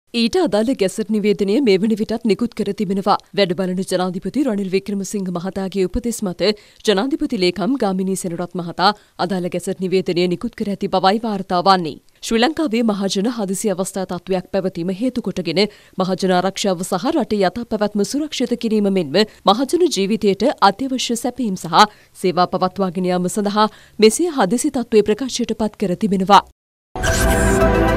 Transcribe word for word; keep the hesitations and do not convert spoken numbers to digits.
ඊට අදාළ ගැසට් නිවේදනය මේ වන විටත් නිකුත් කර තිබෙනවා. වැඩ බලන ජනාධිපති රනිල් වික්‍රමසිංහ මහතාගේ උපදෙස් මත ජනාධිපති ලේකම් ගාමිණී සෙනරත් මහතා අදාළ ගැසට් නිවේදනය නිකුත් කර ඇති බවයි වාර්තා වන්නේ. ශ්‍රී ලංකාවේ මහජන හදිසි අවස්ථා තත්ත්වයක් පැවතීම හේතු කොටගෙන මහජන ආරක්ෂාව සහ රටේ යථා පැවැත්ම සුරක්ෂිත කිරීම මෙන්ම මහජන ජීවිතයට අත්‍යවශ්‍ය සැපයීම් සහ සේවා පවත්වාගෙන යාම සඳහා මෙසේ හදිසි තත්ත්වය ප්‍රකාශයට පත් කර තිබෙනවා.